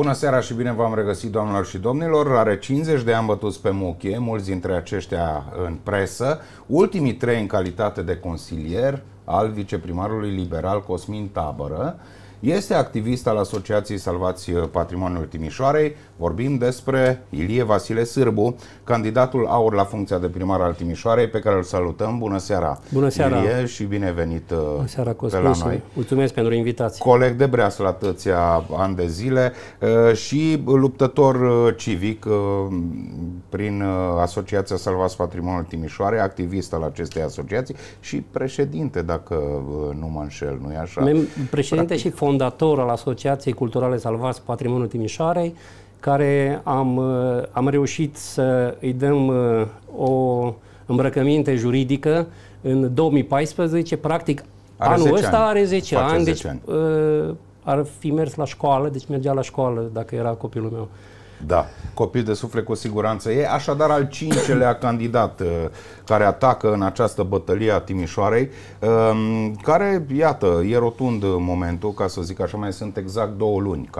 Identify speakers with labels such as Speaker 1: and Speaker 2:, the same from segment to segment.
Speaker 1: Bună seara și bine v-am regăsit, doamnelor și domnilor. Are 50 de ani bătuți pe muchie, mulți dintre aceștia în presă, ultimii 3 în calitate de consilier al viceprimarului liberal Cosmin Tabără. Este activist al Asociației Salvați Patrimoniul Timișoarei. Vorbim despre Ilie Vasile Sârbu, candidatul AUR la funcția de primar al Timișoarei, pe care îl salutăm. Bună seara!
Speaker 2: Bună seara!
Speaker 1: Ilie, și bine venit
Speaker 2: Bună seara,
Speaker 1: pe la noi.
Speaker 2: Mulțumesc pentru invitație.
Speaker 1: Coleg de breaslă atâția ani de zile și luptător civic prin Asociația Salvați Patrimoniul Timișoarei, activist al acestei asociații și președinte, dacă nu mă înșel, nu-i așa?
Speaker 2: Președinte practic și fondator al Asociației Culturale Salvați Patrimoniul Timișoarei, care am reușit să îi dăm o îmbrăcăminte juridică în 2014, practic anul ăsta are 10 ani, deci ar fi mers la școală, deci mergea la școală dacă era copilul meu.
Speaker 1: Da, copil de suflet cu siguranță e. Așadar, al 5-lea candidat care atacă în această bătălie a Timișoarei, care, iată, e rotund momentul, ca să zic așa, mai sunt exact 2 luni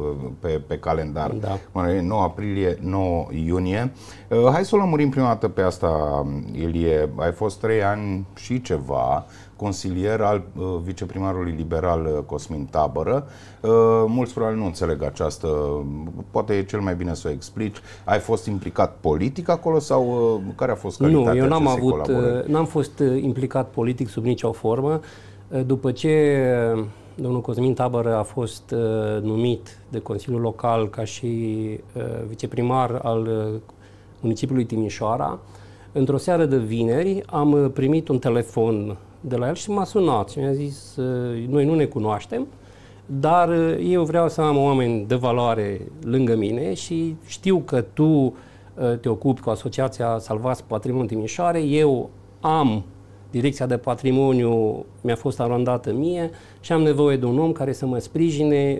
Speaker 1: pe calendar. Da. 9 aprilie, 9 iunie. Hai să o lămurim prima dată pe asta, Ilie. Ai fost 3 ani și ceva consilier al viceprimarului liberal Cosmin Tabără. Mulți probabil nu înțeleg această, poate e cel mai bine să o explici. Ai fost implicat politic acolo sau care a fost calitatea acestei colaborări?
Speaker 2: N-am fost implicat politic sub nicio formă. După ce domnul Cosmin Tabără a fost numit de Consiliul Local ca și viceprimar al municipiului Timișoara, într-o seară de vineri am primit un telefon de la el și m-a sunat și mi-a zis: noi nu ne cunoaștem, dar eu vreau să am oameni de valoare lângă mine și știu că tu te ocupi cu Asociația Salvați Patrimoniul Timișoarei, eu am direcția de patrimoniu, mi-a fost arondată mie și am nevoie de un om care să mă sprijine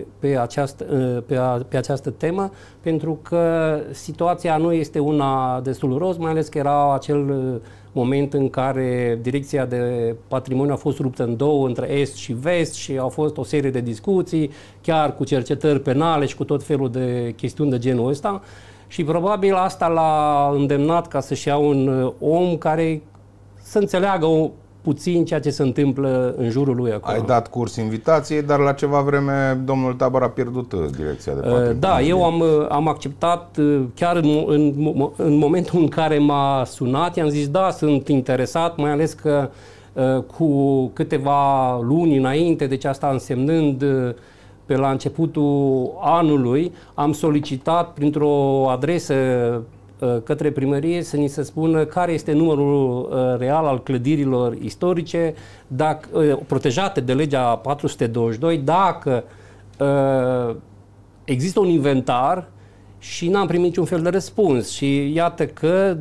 Speaker 2: pe această temă, pentru că situația nu este una destul roz, mai ales că era acel moment în care direcția de patrimoniu a fost ruptă în două, între est și vest, și au fost o serie de discuții, chiar cu cercetări penale și cu tot felul de chestiuni de genul ăsta, și probabil asta l-a îndemnat ca să-și ia un om care să înțeleagă puțin ceea ce se întâmplă în jurul lui acolo.
Speaker 1: Ai dat curs invitației, dar la ceva vreme domnul Tabără a pierdut direcția de patrimoniu.
Speaker 2: Da, eu am acceptat chiar în momentul în care m-a sunat, i-am zis da, sunt interesat, mai ales că cu câteva luni înainte, deci asta însemnând pe la începutul anului, am solicitat printr-o adresă către primărie să ni se spună care este numărul real al clădirilor istorice protejate de legea 422, dacă există un inventar, și n-am primit niciun fel de răspuns. Și iată că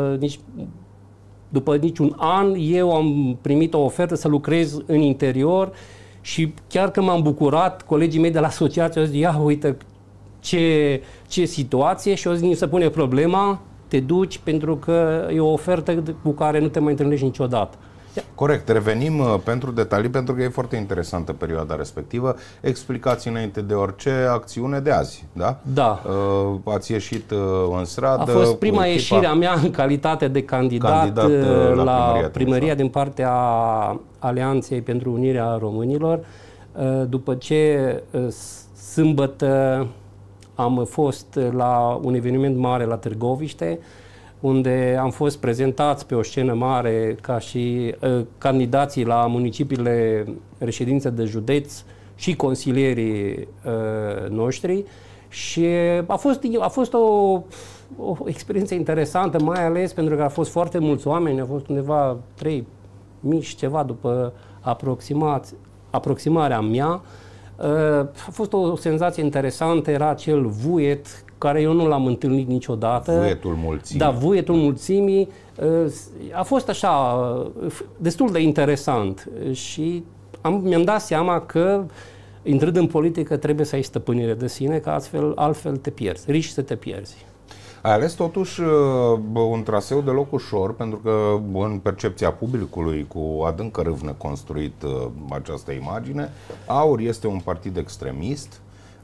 Speaker 2: după niciun an eu am primit o ofertă să lucrez în interior și chiar că m-am bucurat, colegii mei de la asociație au zis: ia uite ce situație, și o zi se pune problema, te duci, pentru că e o ofertă cu care nu te mai întâlnești niciodată.
Speaker 1: Corect, revenim pentru detalii, pentru că e foarte interesantă perioada respectivă. Explicați înainte de orice acțiune de azi, da?
Speaker 2: Da.
Speaker 1: Ați ieșit în stradă.
Speaker 2: A fost prima ieșire a mea în calitate de candidat la primăria din partea Alianței pentru Unirea Românilor, după ce sâmbătă am fost la un eveniment mare la Târgoviște, unde am fost prezentați pe o scenă mare ca și candidații la municipiile reședință de județ și consilierii noștri, și a fost o experiență interesantă, mai ales pentru că au fost foarte mulți oameni, au fost undeva 3.000 și ceva după aproximarea mea. A fost o senzație interesantă, era acel vuiet care eu nu l-am întâlnit niciodată.
Speaker 1: Vuietul mulțimii.
Speaker 2: Da, vuietul mulțimii. A fost așa, destul de interesant și mi-am dat seama că, intrând în politică, trebuie să ai stăpânire de sine, că altfel te pierzi, riști să te pierzi.
Speaker 1: Ai ales totuși un traseu deloc ușor, pentru că în percepția publicului, cu adâncă râvnă construit această imagine, AUR este un partid extremist,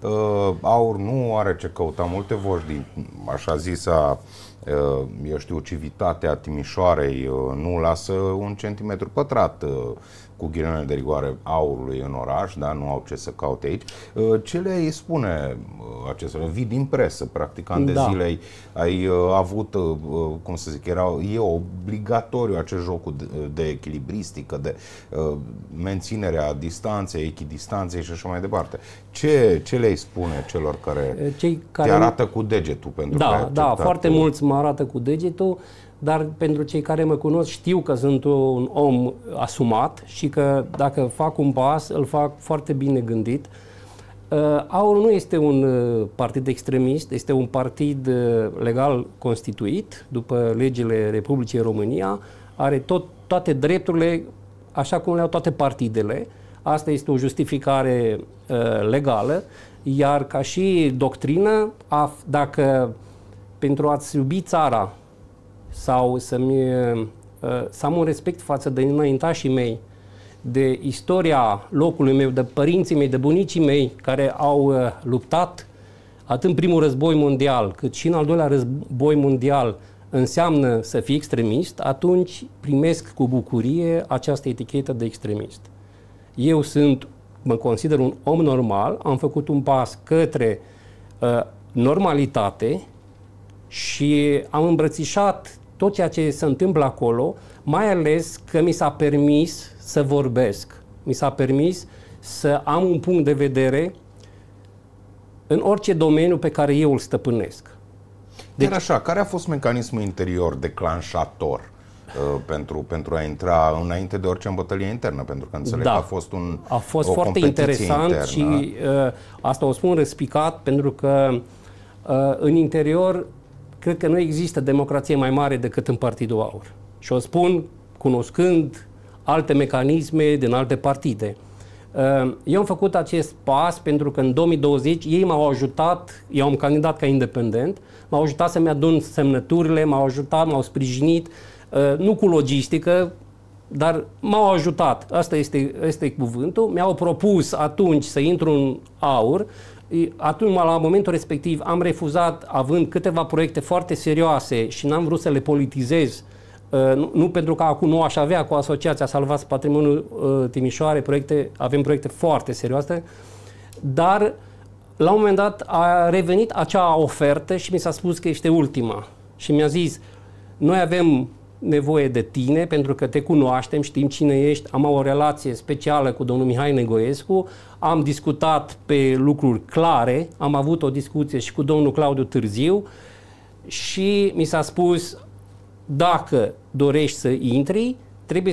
Speaker 1: Aur nu are ce căuta. Multe voci din așa zisa, eu știu, civitatea Timișoarei nu lasă un centimetru pătrat cu ghilimele de rigoare Aurului în oraș, da? Nu au ce să caute aici. Ce le spune acestea? Vii din presă, practic, ani de zile ai avut, cum să zic, e obligatoriu acest joc de echilibristică, de menținerea distanței, echidistanței și așa mai departe. Ce le spune celor care te arată cu degetul? Pentru că
Speaker 2: foarte mulți mă arată cu degetul, dar pentru cei care mă cunosc știu că sunt un om asumat și că dacă fac un pas, îl fac foarte bine gândit. Aur nu este un partid extremist, este un partid legal constituit după legile Republicii România, are toate drepturile așa cum le au toate partidele. Asta este o justificare legală, iar ca și doctrină, dacă pentru a-ți iubi țara sau să am un respect față de înaintașii mei, de istoria locului meu, de părinții mei, de bunicii mei care au luptat atât în primul război mondial cât și în al doilea război mondial, înseamnă să fii extremist, atunci primesc cu bucurie această etichetă de extremist. Eu mă consider un om normal, am făcut un pas către normalitate și am îmbrățișat tot ceea ce se întâmplă acolo, mai ales că mi s-a permis să vorbesc, mi s-a permis să am un punct de vedere în orice domeniu pe care eu îl stăpânesc.
Speaker 1: Deci, așa, care a fost mecanismul interior declanșator pentru a intra înainte de orice bătălie internă? Pentru că înțeleg că a fost o
Speaker 2: foarte interesant internă. Și asta o spun răspicat pentru că în interior cred că nu există democrație mai mare decât în Partidul Aur. Și o spun cunoscând alte mecanisme din alte partide. Eu am făcut acest pas pentru că în 2020 ei m-au ajutat, eu am candidat ca independent, m-au ajutat să-mi adun semnăturile, m-au ajutat, m-au sprijinit, nu cu logistică, dar m-au ajutat. Asta este cuvântul. Mi-au propus atunci să intru în Aur. Atunci, la momentul respectiv, am refuzat, având câteva proiecte foarte serioase și n-am vrut să le politizez, nu pentru că acum nu aș avea cu Asociația Salvați Patrimoniul Timișoare, avem proiecte foarte serioase, dar la un moment dat a revenit acea ofertă și mi s-a spus că este ultima. Și mi-a zis, noi avem nevoie de tine pentru că te cunoaștem, știm cine ești, am o relație specială cu domnul Mihai Negoescu, am discutat pe lucruri clare, am avut o discuție și cu domnul Claudiu Târziu și mi s-a spus, dacă dorești să intri, trebuie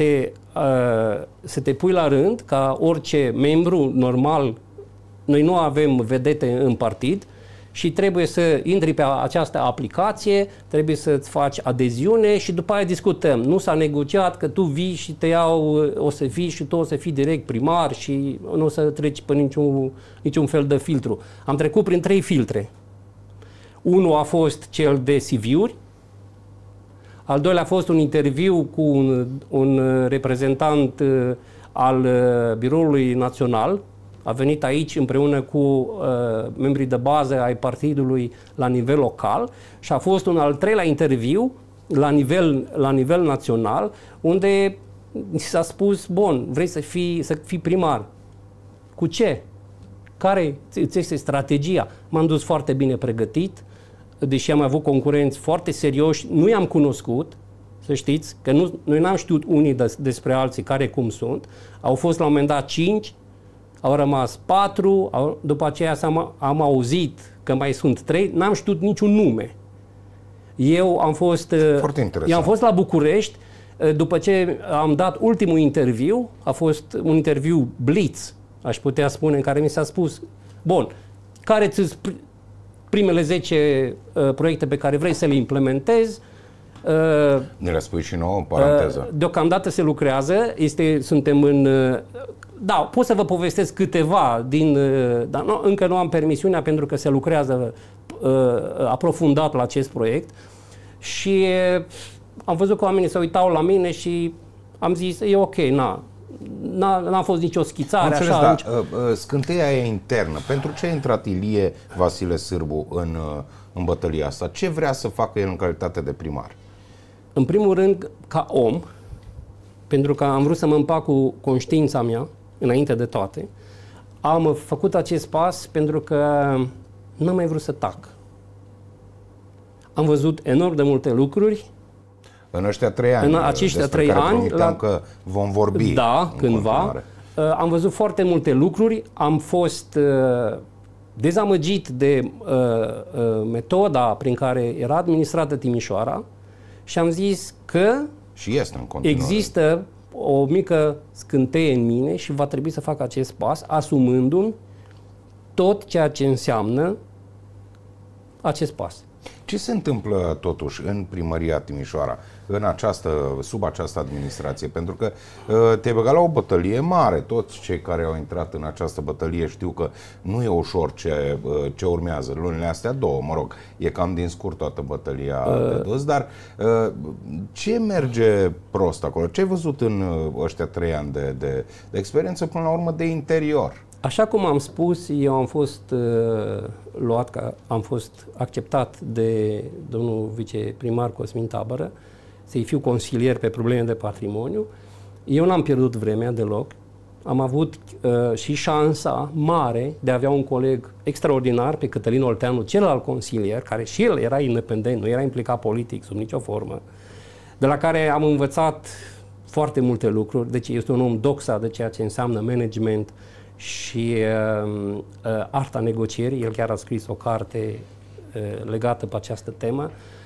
Speaker 2: să te pui la rând ca orice membru normal. Noi nu avem vedete în partid și trebuie să intri pe această aplicație, trebuie să-ți faci adeziune și după aia discutăm. Nu s-a negociat că tu vii și te iau, o să fii și tu o să fii direct primar și nu o să treci pe niciun fel de filtru. Am trecut prin 3 filtre. Unul a fost cel de CV-uri, al doilea a fost un interviu cu un reprezentant al Biroului Național. A venit aici împreună cu membrii de bază ai partidului la nivel local și a fost un al 3-lea interviu la nivel național, unde s-a spus, bun, vrei să fii primar. Cu ce? Care ți este strategia? M-am dus foarte bine pregătit, deși am avut concurenți foarte serioși, nu i-am cunoscut, să știți, că noi n-am știut unii despre alții care cum sunt. Au fost la un moment dat 5, au rămas 4, după aceea am auzit că mai sunt 3, n-am știut niciun nume. Eu am fost la București, după ce am dat ultimul interviu, a fost un interviu blitz, aș putea spune, în care mi s-a spus, bun, care ți primele 10 proiecte pe care vrei să le implementezi.
Speaker 1: Ne le spui și nouă în paranteză.
Speaker 2: Deocamdată se lucrează, suntem în... Da, pot să vă povestesc câteva dar încă nu am permisiunea pentru că se lucrează aprofundat la acest proiect și am văzut că oamenii se uitau la mine și am zis, e ok, n-a fost nicio schițare.
Speaker 1: Înțeles,
Speaker 2: așa,
Speaker 1: scânteia e internă. Pentru ce a intrat Ilie Vasile Sârbu în bătălia asta? Ce vrea să facă el în calitate de primar?
Speaker 2: În primul rând, ca om, pentru că am vrut să mă împac cu conștiința mea, înainte de toate, am făcut acest pas pentru că n-am mai vrut să tac. Am văzut enorm de multe lucruri.
Speaker 1: În ăștia 3 ani,
Speaker 2: în aceștia 3 ani,
Speaker 1: că vom vorbi
Speaker 2: cândva, am văzut foarte multe lucruri, am fost dezamăgit de metoda prin care era administrată Timișoara și am zis că
Speaker 1: și este în continuare.
Speaker 2: Există o mică scânteie în mine și va trebui să fac acest pas, asumându-mi tot ceea ce înseamnă acest pas.
Speaker 1: Ce se întâmplă totuși în primăria Timișoara, sub această administrație? Pentru că te-ai băgat la o bătălie mare. Toți cei care au intrat în această bătălie știu că nu e ușor ce urmează. Lunile astea două, mă rog, e cam din scurt toată bătălia de dus, dar ce merge prost acolo? Ce ai văzut în ăștia 3 ani de experiență, până la urmă, de interior?
Speaker 2: Așa cum am spus, eu am fost am fost acceptat de domnul viceprimar Cosmin Tabără să-i fiu consilier pe probleme de patrimoniu. Eu n-am pierdut vremea deloc. Am avut și șansa mare de a avea un coleg extraordinar pe Cătălin Olteanu, celălalt consilier, care și el era independent, nu era implicat politic sub nicio formă, de la care am învățat foarte multe lucruri. Deci este un om doxa de ceea ce înseamnă management și arta negocierii. El chiar a scris o carte legată pe această temă.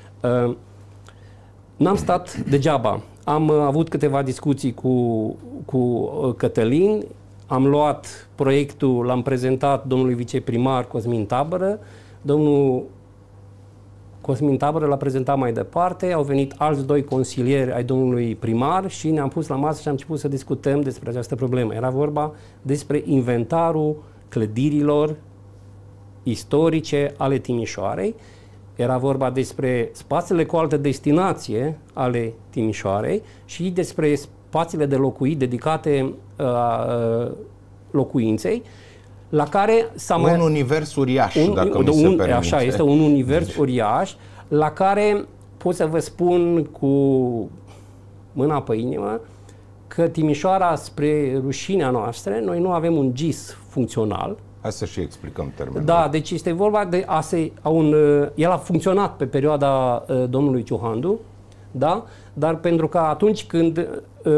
Speaker 2: N-am stat degeaba. Am avut câteva discuții cu Cătălin, am luat proiectul, l-am prezentat domnului viceprimar Cosmin Tabără, domnul Cosmin Tabără l-a prezentat mai departe, au venit alți 2 consilieri ai domnului primar și ne-am pus la masă și am început să discutăm despre această problemă. Era vorba despre inventarul clădirilor istorice ale Timișoarei, era vorba despre spațiile cu altă destinație ale Timișoarei și despre spațiile de locuit dedicate locuinței, la care
Speaker 1: un univers uriaș, dacă mi se permite.
Speaker 2: Așa, este un univers uriaș, la care pot să vă spun cu mâna pe inimă că Timișoara, spre rușinea noastră, noi nu avem un GIS funcțional.
Speaker 1: Hai să și explicăm termenul.
Speaker 2: Da, deci este vorba de el a funcționat pe perioada domnului Ciuhandu, da? Dar pentru că atunci când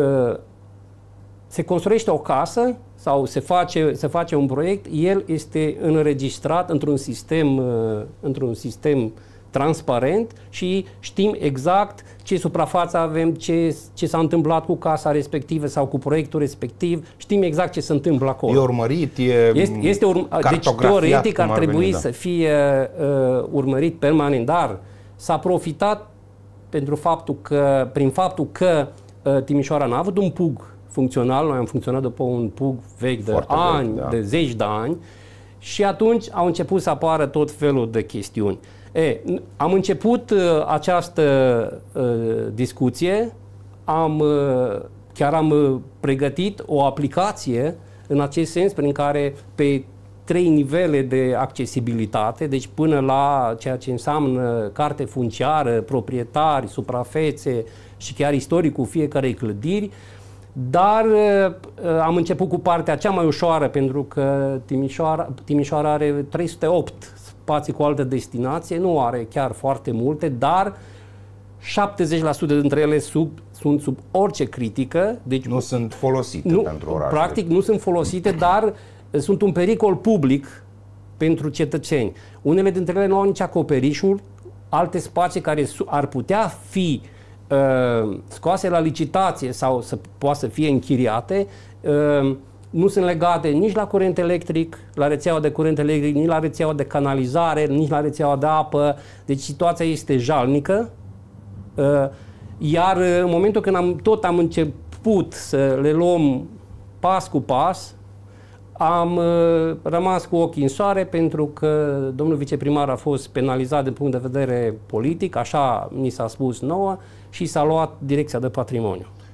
Speaker 2: se construiește o casă sau se face un proiect, el este înregistrat într-un sistem transparent și știm exact ce suprafață avem, ce s-a întâmplat cu casa respectivă sau cu proiectul respectiv, știm exact ce se întâmplă acolo.
Speaker 1: E urmărit,
Speaker 2: deci teoretic ar trebui să fie urmărit permanent, dar s-a profitat prin faptul că Timișoara n-a avut un PUG funcțional, noi am funcționat după un PUG vechi de de zeci de ani și atunci au început să apară tot felul de chestiuni. Am început această discuție, chiar am pregătit o aplicație în acest sens prin care pe 3 nivele de accesibilitate, deci până la ceea ce înseamnă carte funciară, proprietari, suprafețe și chiar istoricul fiecarei clădiri, dar am început cu partea cea mai ușoară pentru că Timișoara are 308 spații cu altă destinație, nu are chiar foarte multe, dar 70% dintre ele sunt sub orice critică. Deci
Speaker 1: nu sunt folosite pentru oraș.
Speaker 2: Practic nu sunt folosite, dar sunt un pericol public pentru cetățeni. Unele dintre ele nu au nici acoperișul, alte spații care ar putea fi scoase la licitație sau poate să fie închiriate, nu sunt legate nici la curent electric, la rețeaua de curent electric, nici la rețeaua de canalizare, nici la rețeaua de apă. Deci situația este jalnică. Iar în momentul când am început să le luăm pas cu pas, am rămas cu ochii în soare pentru că domnul viceprimar a fost penalizat din punct de vedere politic, așa ni s-a spus nouă, și s-a luat direcția de patrimoniu.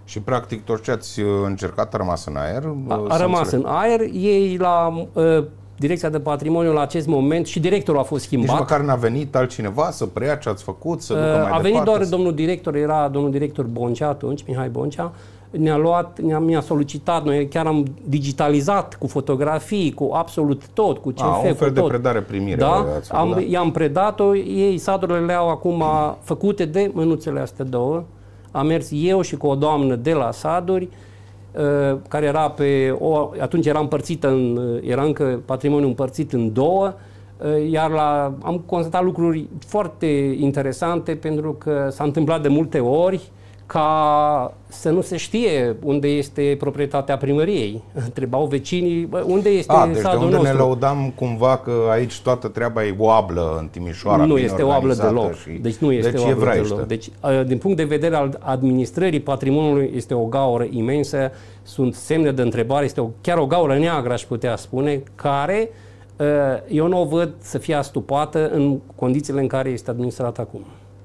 Speaker 1: Și practic tot ce ați încercat a rămas în aer?
Speaker 2: A rămas în aer. Ei la Direcția de Patrimoniu la acest moment și directorul a fost schimbat.
Speaker 1: Nici măcar n-a venit altcineva să preia ce ați făcut, să ducă mai departe?
Speaker 2: A venit doar domnul director, era domnul director Boncea atunci, Mihai Boncea. Mi-a solicitat, noi chiar am digitalizat cu fotografii, cu absolut tot, cu CF,
Speaker 1: un fel
Speaker 2: cu
Speaker 1: de
Speaker 2: tot.
Speaker 1: predare-primire.
Speaker 2: Da, i-am predat-o, ei sadurile le au acum făcute de mânuțele astea două. Am mers eu și cu o doamnă de la saduri, care era atunci era împărțită era încă patrimoniul împărțit în două, iar am constatat lucruri foarte interesante, pentru că s-a întâmplat de multe ori ca să nu se știe unde este proprietatea primăriei. Întrebau vecinii, unde este
Speaker 1: deci
Speaker 2: sadul
Speaker 1: de unde
Speaker 2: nostru?
Speaker 1: ne lăudam cumva că aici toată treaba e oablă în Timișoara.
Speaker 2: Nu este oablă deloc. Deci nu este oablă
Speaker 1: deloc.
Speaker 2: Deci, din punct de vedere al administrării patrimoniului, este o gaură imensă, sunt semne de întrebare, este chiar o gaură neagră, aș putea spune, care eu nu o văd să fie astupată în condițiile în care este administrată acum.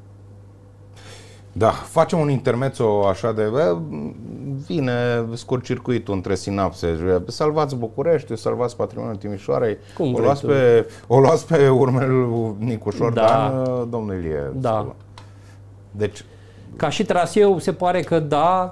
Speaker 1: Da, facem un intermezzo așa de... Vine scurt-circuitul între sinapse. Salvați București, salvați patrimoniul Timișoarei. O luați pe urmele lui Nicu Șordan, domnul Ilie.
Speaker 2: Da.
Speaker 1: Deci...
Speaker 2: Ca și traseu, se pare că da,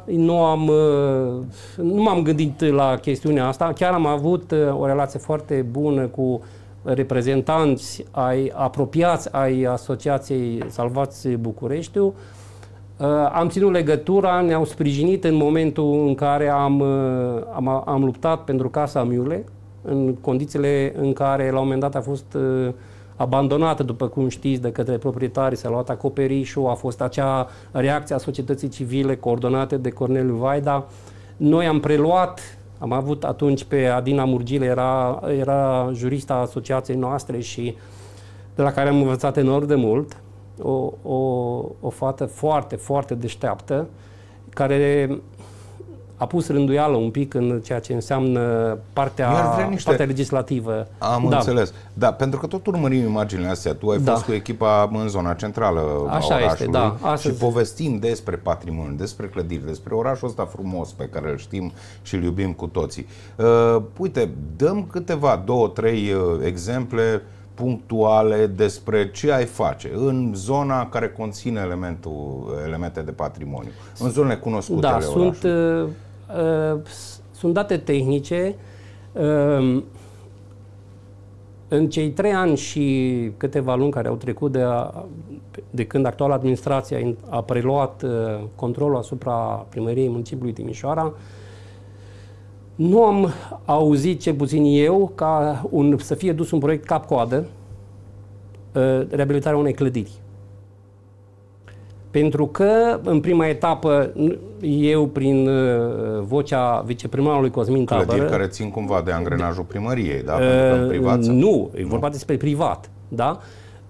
Speaker 2: nu m-am gândit la chestiunea asta. Chiar am avut o relație foarte bună cu reprezentanți apropiați ai Asociației Salvați Bucureștiu. Am ținut legătura, ne-au sprijinit în momentul în care am luptat pentru Casa Miule, în condițiile în care la un moment dat a fost abandonată, după cum știți, de către proprietari, s-a luat acoperișul, a fost acea reacție a societății civile coordonate de Corneliu Vaida. Noi am preluat, am avut atunci pe Adina Murgile, era jurista asociației noastre și de la care am învățat enorm de mult. O fată foarte, foarte deșteaptă, care a pus rânduială un pic în ceea ce înseamnă partea legislativă.
Speaker 1: Am înțeles. Da, pentru că tot urmărim imaginile astea. Tu ai fost cu echipa în zona centrală a orașului și povestim despre patrimoniu, despre clădiri, despre orașul ăsta frumos pe care îl știm și îl iubim cu toții. Uite, dăm câteva, 2-3 exemple punctuale despre ce ai face în zona care conține elemente de patrimoniu, în zonele cunoscute ale orașului.
Speaker 2: Sunt date tehnice. În cei 3 ani și câteva luni care au trecut de când actuala administrație a preluat controlul asupra primăriei municipiului Timișoara, nu am auzit, cel puțin eu, să fie dus un proiect cap-coadă, reabilitarea unei clădiri. Pentru că, în prima etapă, eu, prin vocea viceprimarului Cosmin Tabără...
Speaker 1: Clădiri care țin cumva de angrenajul primăriei, da? Pentru că în privat...
Speaker 2: Nu, e vorba despre privat, da?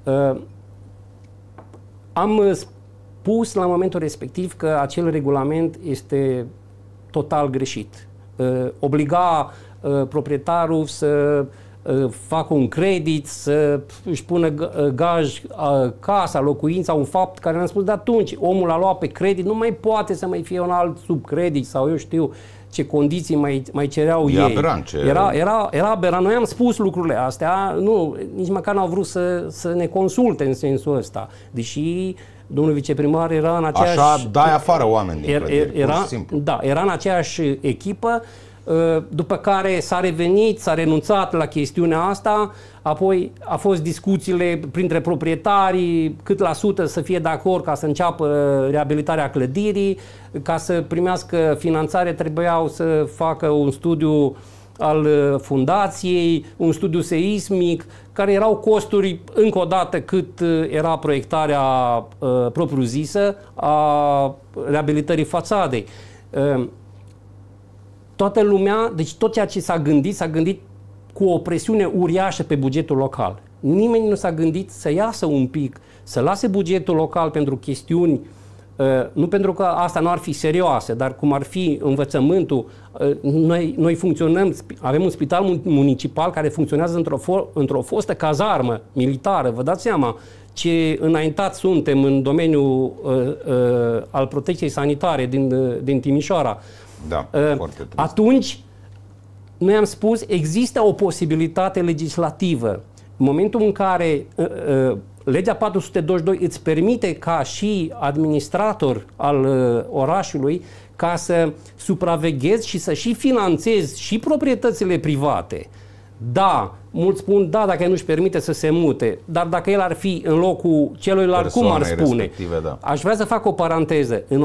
Speaker 2: Am spus la momentul respectiv că acel regulament este total greșit. Obliga proprietarul să facă un credit, să își pună gaj casa, locuința, un fapt care ne-am spus de atunci. Omul a luat pe credit, nu mai poate să mai fie un alt subcredit sau eu știu ce condiții mai cereau ei.
Speaker 1: Aberant,
Speaker 2: era aberant. Noi am spus lucrurile astea, nici măcar n-au vrut să ne consulte în sensul ăsta. Deși domnul viceprimar era în aceeași...
Speaker 1: Așa, dai afară oameni din clădiri, pur și simplu.
Speaker 2: Da, era în aceeași echipă, după care s-a revenit, s-a renunțat la chestiunea asta, apoi a fost discuțiile printre proprietarii, cât la sută să fie de acord ca să înceapă reabilitarea clădirii, ca să primească finanțare trebuiau să facă un studiu al fundației, un studiu seismic, care erau costuri, încă o dată, cât era proiectarea propriu-zisă a reabilitării fațadei. Toată lumea, deci tot ceea ce s-a gândit cu o presiune uriașă pe bugetul local. Nimeni nu s-a gândit să iasă un pic, să lase bugetul local pentru chestiuni Nu pentru că asta nu ar fi serioasă, dar cum ar fi învățământul, noi funcționăm, avem un spital municipal care funcționează într-o fostă cazarmă militară, vă dați seama ce înaintat suntem în domeniul al protecției sanitare din Timișoara.
Speaker 1: Da, foarte trist.
Speaker 2: Atunci, noi am spus, există o posibilitate legislativă. În momentul în care legea 422 îți permite ca și administrator al orașului ca să supraveghezi și să și finanțezi și proprietățile private. Da, mulți spun, da, dacă nu-și permite să se mute, dar dacă el ar fi în locul celuilalt, cum ar spune?
Speaker 1: Da.
Speaker 2: Aș vrea să fac o paranteză. În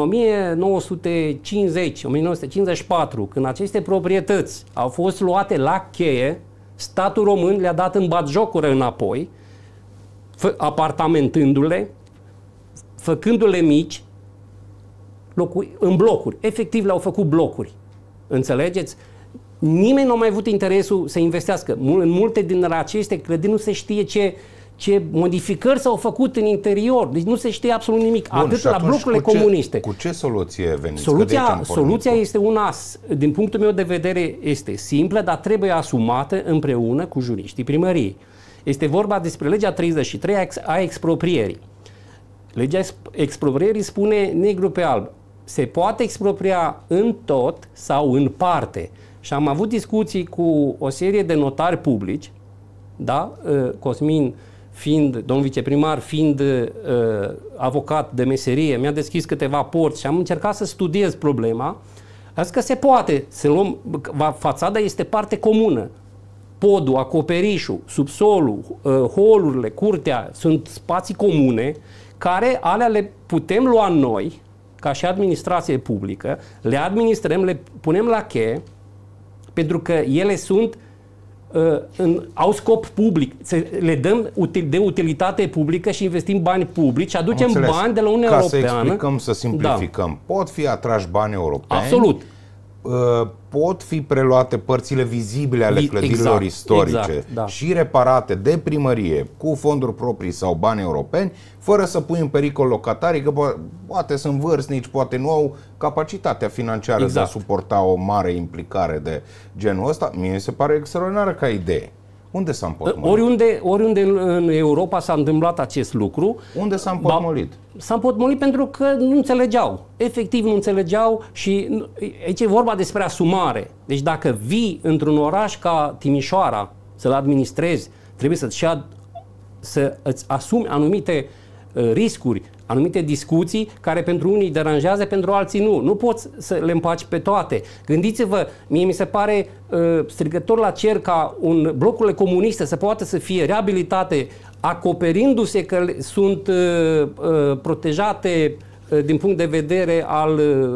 Speaker 2: 1954, când aceste proprietăți au fost luate la cheie, statul român le-a dat în batjocură înapoi, apartamentându-le, făcându-le mici, în blocuri. Efectiv le-au făcut blocuri. Înțelegeți? Nimeni nu a mai avut interesul să investească. În multe dintre aceste clădiri nu se știe ce modificări s-au făcut în interior. Deci nu se știe absolut nimic.
Speaker 1: Bun,
Speaker 2: atât la blocurile comuniste.
Speaker 1: Cu ce soluție veniți?
Speaker 2: Soluția este una, din punctul meu de vedere, este simplă, dar trebuie asumată împreună cu juriștii primăriei. Este vorba despre legea 33 a exproprierii. Legea exproprierii spune negru pe alb. Se poate expropria în tot sau în parte. Și am avut discuții cu o serie de notari publici, da? Cosmin domnul viceprimar fiind avocat de meserie, mi-a deschis câteva porți și am încercat să studiez problema. A zis că se poate să luăm, fațada este parte comună. Podul, acoperișul, subsolul, holurile, curtea sunt spații comune care alea le putem lua noi ca și administrație publică, le administrăm, le punem la cheie, pentru că ele sunt au scop public. Le dăm de utilitate publică și investim bani publici și aducem bani de la Uniunea Europeană.
Speaker 1: Ca să explicăm, să simplificăm. Da. Pot fi atrași bani europeni.
Speaker 2: Absolut.
Speaker 1: Pot fi preluate părțile vizibile ale clădirilor istorice
Speaker 2: da.
Speaker 1: și reparate de primărie cu fonduri proprii sau bani europeni, fără să pui în pericol locatarii, că poate sunt vârstnici, poate nu au capacitatea financiară de a suporta o mare implicare de genul ăsta. Mie se pare extraordinară ca idee. Unde s-a împotmolit?
Speaker 2: Oriunde în Europa s-a întâmplat acest lucru.
Speaker 1: Unde s-a împotmolit?
Speaker 2: S-a împotmolit pentru că nu înțelegeau. Efectiv nu înțelegeau și aici e vorba despre asumare. Deci dacă vii într-un oraș ca Timișoara să-l administrezi, trebuie să îți asumi anumite riscuri, anumite discuții care pentru unii deranjează, pentru alții nu. Nu poți să le împaci pe toate. Gândiți-vă, mie mi se pare strigător la cer ca blocurile comuniste să poată să fie reabilitate acoperindu-se că sunt protejate din punct de vedere al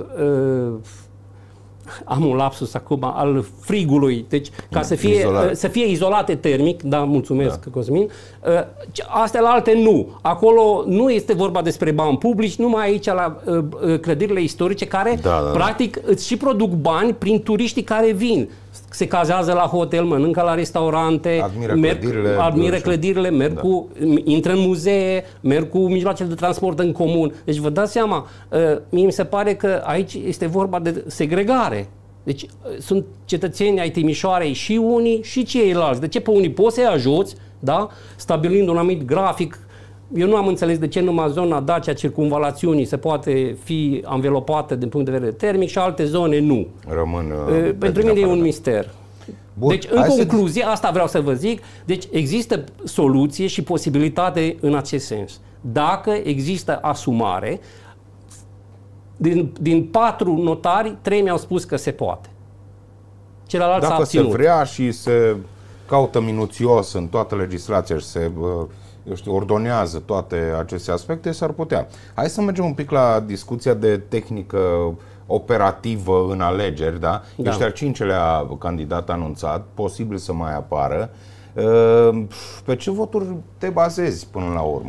Speaker 2: am un lapsus acum, al frigului, deci ca să fie izolate termic, da, mulțumesc, Cosmin, astea la alte nu. Acolo nu este vorba despre bani publici, numai aici la clădirile istorice care practic îți și produc bani prin turiștii care vin. Se cazează la hotel, mănâncă la restaurante, admiră clădirile, intră în muzee, merg cu mijloacele de transport în comun. Deci vă dați seama, mie mi se pare că aici este vorba de segregare. Deci sunt cetățeni ai Timișoarei și unii și ceilalți. De ce pe unii poți să-i ajuți, da? Stabilind un anumit grafic. Eu nu am înțeles de ce numai zona Dacia circumvalațiunii se poate fi anvelopată din punct de vedere termic și alte zone nu.
Speaker 1: Rămân
Speaker 2: pentru mine e un mister. Bun, deci, în concluzie, asta vreau să vă zic, deci există soluție și posibilitate în acest sens. Dacă există asumare, din 4 notari, 3 mi-au spus că se poate. Celălalt s-a abținut.
Speaker 1: Dacă se vrea și se caută minuțios în toată legislația și se ordonează toate aceste aspecte, s-ar putea. Hai să mergem un pic la discuția de tehnică operativă în alegeri, da? Ești al 5-lea candidat anunțat, posibil să mai apară. Pe ce voturi te bazezi până la urmă?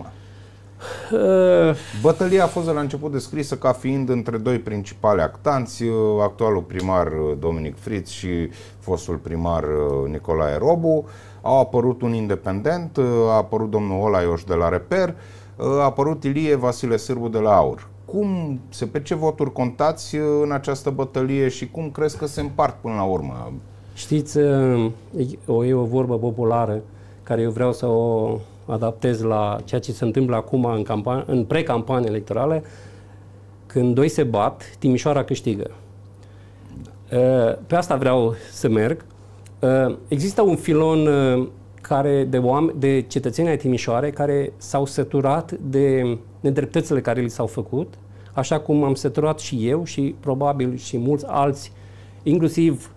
Speaker 1: Bătălia a fost de la început descrisă ca fiind între 2 principali actanți, actualul primar Dominic Friț și fostul primar Nicolae Robu. Au apărut un independent, a apărut domnul Olaioș de la Reper, a apărut Ilie Vasile Sârbu de la AUR. pe ce voturi contați în această bătălie și cum crezi că se împart până la urmă?
Speaker 2: Știți, e o vorbă populară care eu vreau să o adaptez la ceea ce se întâmplă acum în pre-campanie electorală. Când doi se bat, Timișoara câștigă. Pe asta vreau să merg. Există un filon de cetățeni ai Timișoarei care s-au săturat de nedreptățile care li s-au făcut, așa cum am săturat și eu și probabil și mulți alți, inclusiv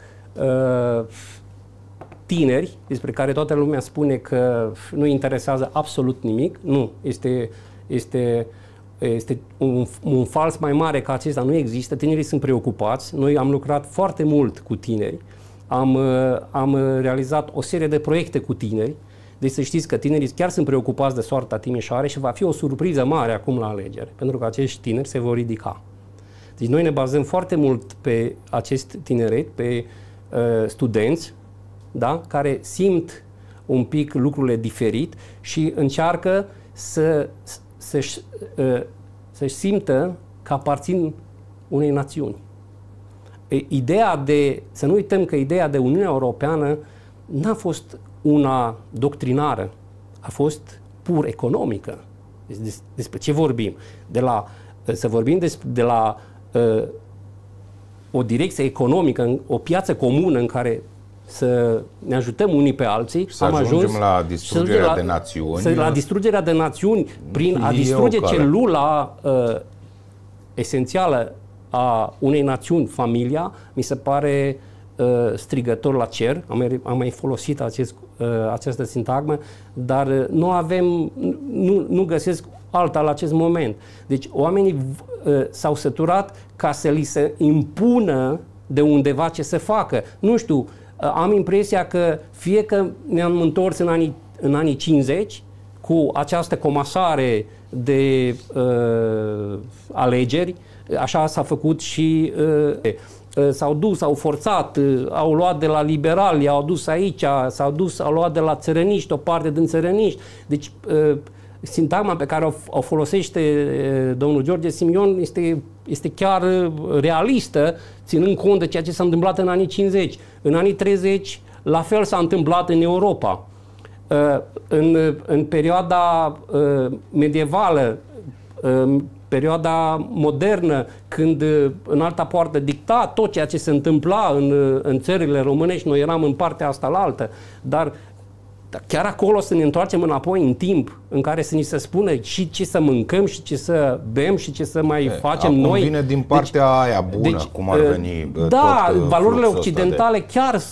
Speaker 2: tineri, despre care toată lumea spune că nu interesează absolut nimic. Nu, este un fals mai mare ca acesta, nu există. Tinerii sunt preocupați. Noi am lucrat foarte mult cu tineri. Am realizat o serie de proiecte cu tineri. Deci să știți că tinerii chiar sunt preocupați de soarta Timișoarei și va fi o surpriză mare acum la alegeri, pentru că acești tineri se vor ridica. Deci noi ne bazăm foarte mult pe acest tineret, pe studenți, da? Care simt un pic lucrurile diferit și încearcă să-și simtă că aparțin unei națiuni. Să nu uităm că ideea de Uniunea Europeană n-a fost una doctrinară, a fost pur economică. Despre ce vorbim? Să vorbim de la o direcție economică, o piață comună în care să ne ajutăm unii pe alții.
Speaker 1: Să ajungem la distrugerea de națiuni.
Speaker 2: La distrugerea de națiuni prin a distruge celula esențială a unei națiuni, familia, mi se pare strigător la cer. Am mai folosit această sintagmă, dar nu găsesc alta la acest moment. Deci oamenii s-au săturat ca să li se impună de undeva ce să facă. Nu știu, am impresia că fie că ne-am întors în anii 50 cu această comasare de alegeri, așa s-a făcut și s-au forțat, au luat de la liberali, au dus aici, au luat de la țărăniști, o parte din țărăniști. Deci sintagma pe care o folosește domnul George Simion este chiar realistă, ținând cont de ceea ce s-a întâmplat în anii 50. În anii 30, la fel s-a întâmplat în Europa. În perioada medievală, perioada modernă, când în alta poartă dicta tot ceea ce se întâmpla în țările românești, noi eram în partea asta la altă, dar chiar acolo să ne întoarcem înapoi în timp, în care să ni se spună și ce să mâncăm și ce să bem și ce să mai facem
Speaker 1: acum
Speaker 2: noi.
Speaker 1: Vine din partea aia bună, cum ar veni.
Speaker 2: Da, valorile occidentale chiar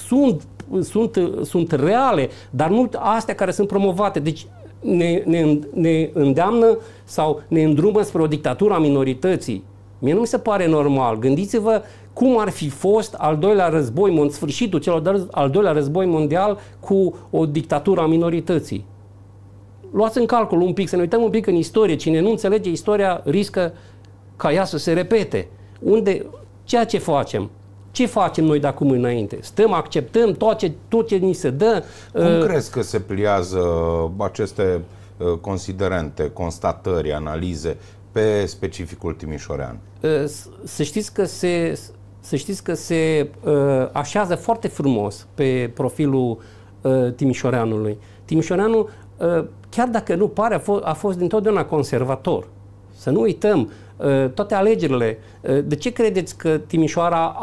Speaker 2: sunt reale, dar nu astea care sunt promovate. Deci ne îndeamnă sau ne îndrumă spre o dictatură a minorității. Mie nu mi se pare normal. Gândiți-vă cum ar fi fost sfârșitul celor al doilea război mondial cu o dictatură a minorității. Luați în calcul un pic, să ne uităm un pic în istorie. Cine nu înțelege istoria riscă ca ea să se repete. Ceea ce facem? Ce facem noi de acum înainte? Stăm, acceptăm tot ce ni se dă?
Speaker 1: Cum crezi că se pliază aceste considerente, constatări, analize pe specificul timișorean?
Speaker 2: Să știți că se așează foarte frumos pe profilul timișoreanului. Timișoreanul, chiar dacă nu pare, a fost dintotdeauna conservator. Să nu uităm, toate alegerile. De ce credeți că Timișoara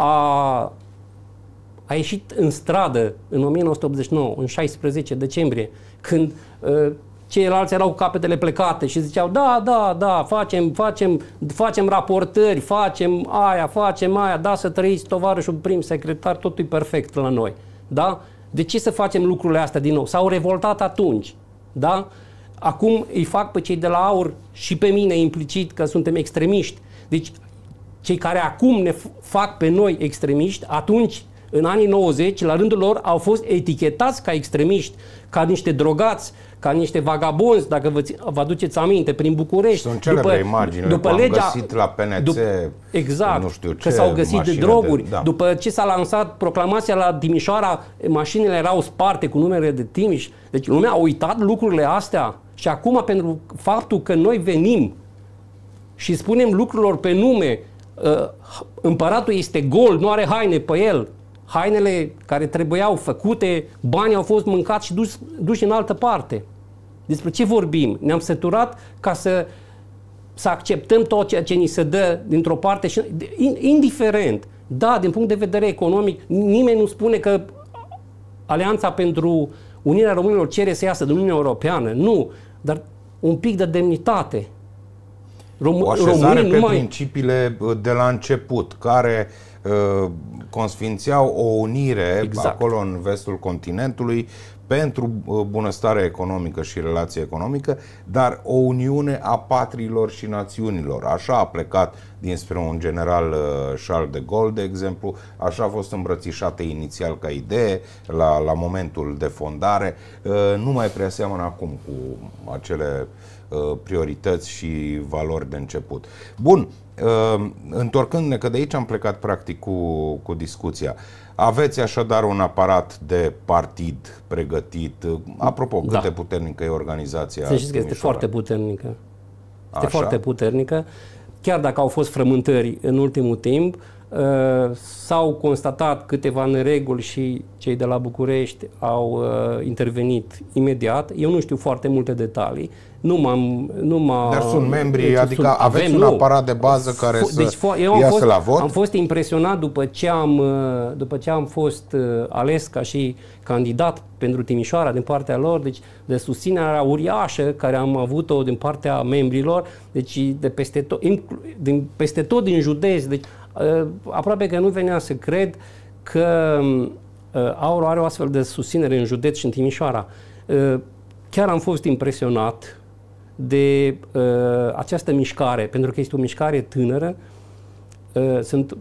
Speaker 2: a ieșit în stradă în 1989, în 16 decembrie, când ceilalți erau cu capetele plecate și ziceau da, facem raportări, facem aia, da, să trăiți tovarășul prim secretar, totul e perfect la noi. Da? De ce să facem lucrurile astea din nou? S-au revoltat atunci. Da? Acum îi fac pe cei de la AUR și pe mine implicit că suntem extremiști. Deci cei care acum ne fac pe noi extremiști, atunci, în anii 90, la rândul lor, au fost etichetați ca extremiști, ca niște drogați, ca niște vagabonzi, dacă vă aduceți aminte, prin București.
Speaker 1: Sunt celebre imagini, am găsit la PNC,
Speaker 2: exact,
Speaker 1: nu știu ce,
Speaker 2: că s-au găsit de droguri.
Speaker 1: Da.
Speaker 2: După ce s-a lansat proclamația la Timișoara, mașinile erau sparte cu numere de Timiș. Deci lumea a uitat lucrurile astea și acum, pentru faptul că noi venim și spunem lucrurilor pe nume, împăratul este gol, nu are haine pe el, hainele care trebuiau făcute, banii au fost mâncați și duși în altă parte. Despre ce vorbim? Ne-am săturat ca să acceptăm tot ceea ce ni se dă dintr-o parte și indiferent. Da, din punct de vedere economic, nimeni nu spune că Alianța pentru Unirea Românilor cere să iasă din Uniunea Europeană. Nu, dar un pic de demnitate.
Speaker 1: O așezare pe principiile de la început, care consfințeau o unire acolo în vestul continentului pentru bunăstare economică și relație economică, dar o uniune a patriilor și națiunilor. Așa a plecat dinspre un general Charles de Gaulle, de exemplu, așa a fost îmbrățișată inițial ca idee la momentul de fondare. Nu mai prea seamănă acum cu acele priorități și valori de început. Bun, întorcându-ne, că de aici am plecat practic cu discuția. Aveți așadar un aparat de partid pregătit. Apropo, cât de puternică e organizația?
Speaker 2: Să știți că este foarte puternică. Este foarte puternică. Chiar dacă au fost frământări în ultimul timp, s-au constatat câteva nereguli și cei de la București au intervenit imediat. Eu nu știu foarte multe detalii.
Speaker 1: Dar sunt membri, adică aveți un aparat de bază care iasă la vot?
Speaker 2: Am fost impresionat după ce am fost ales ca și candidat pentru Timișoara din partea lor, deci de susținerea uriașă care am avut-o din partea membrilor, deci de peste tot din județ, deci aproape că nu venea să cred că Aur are o astfel de susținere în județ și în Timișoara. Chiar am fost impresionat de această mișcare, pentru că este o mișcare tânără, sunt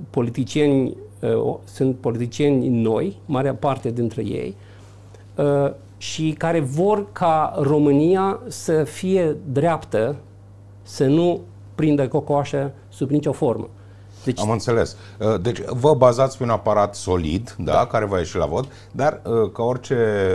Speaker 2: politicieni noi, marea parte dintre ei, și care vor ca România să fie dreaptă, să nu prindă cocoașă sub nicio formă.
Speaker 1: Deci, am înțeles. Deci vă bazați pe un aparat solid, care va ieși la vot, dar ca orice